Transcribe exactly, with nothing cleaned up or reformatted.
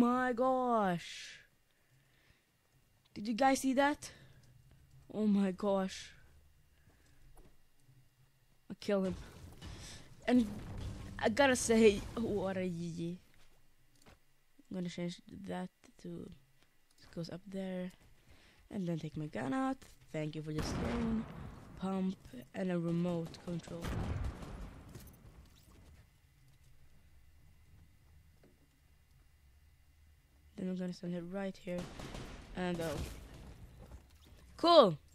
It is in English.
my gosh. Did you guys see that? Oh my gosh. I kill him. And I gotta say, what a G G. I'm gonna change that to it goes up there. And then take my gun out. Thank you for the stone, pump, and a remote control. Then I'm gonna stand it right here. And oh. Cool!